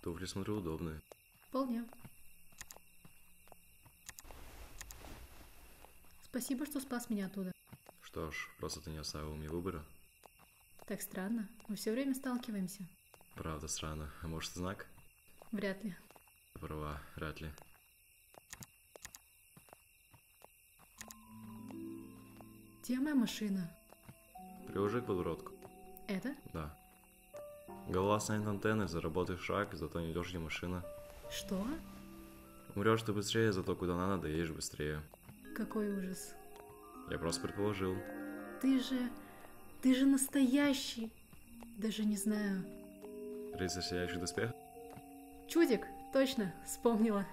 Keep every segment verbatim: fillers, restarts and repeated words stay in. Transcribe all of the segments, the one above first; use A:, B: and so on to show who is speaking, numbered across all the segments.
A: Туфли, смотрю, удобные.
B: Вполне. Спасибо, что спас меня оттуда.
A: Что ж, просто ты не оставил мне выбора.
B: Так странно. Мы все время сталкиваемся.
A: Правда странно. А может, знак?
B: Вряд ли.
A: Ты права, вряд ли.
B: Где моя машина?
A: Приложи к подбородку.
B: Это?
A: Да. Голова станет антенной, заработаешь шаг, зато не идешь, где машина.
B: Что?
A: Умрешь ты быстрее, зато куда надо, доедешь быстрее.
B: Какой ужас.
A: Я просто предположил.
B: Ты же... Ты же настоящий. Даже не знаю.
A: Рыцарь сияющий доспех?
B: Чудик, точно, вспомнила.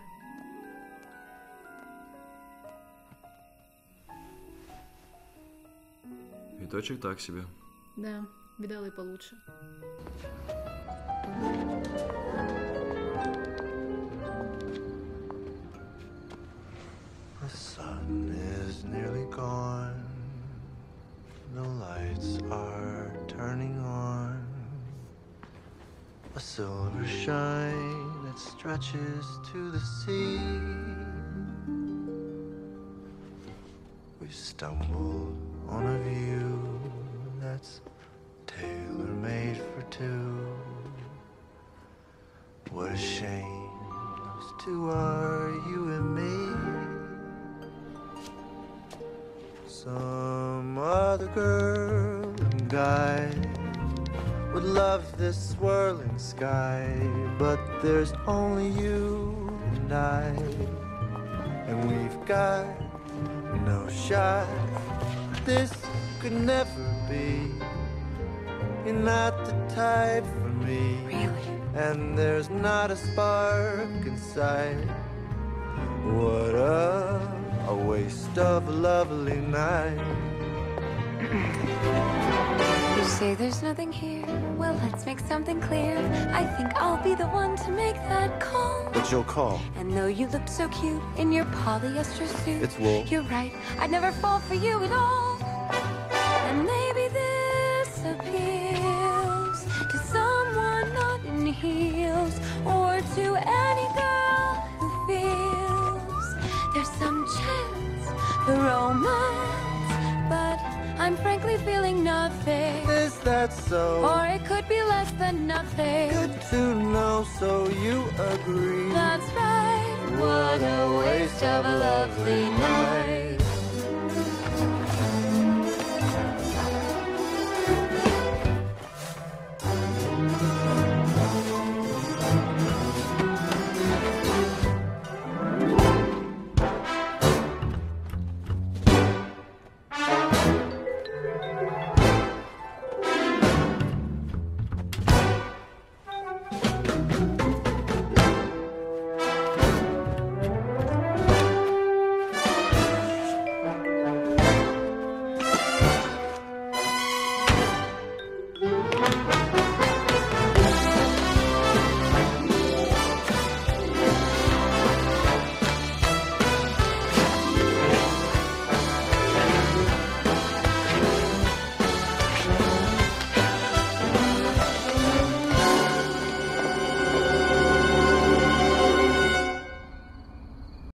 A: Видочек так себе.
B: Да, видала и получше.
C: The sun is nearly gone. The lights are turning on. A silver shine that stretches to the sea. We stumble on a view that's tailor-made for two. What a shame those two are, you and me. Some other girl and guy would love this swirling sky, but there's only you and I, and we've got no shot. This could never be. You're not the type for me.
D: Really?
C: And there's not a spark inside. What a, a waste of a lovely night.
D: You say there's nothing here. Well, let's make something clear. I think I'll be the one to make that call.
C: But you'll call.
D: And though you look so cute in your polyester suit,
C: It's wool.
D: You're right, I'd never fall for you at all. And maybe this appeals to someone not in heels, or to any girl who feels there's some chance for romance, but I'm frankly feeling nothing.
C: Is that so?
D: Or it could be less than nothing.
C: Good to know, so you agree.
D: That's right. What a waste of a lovely night.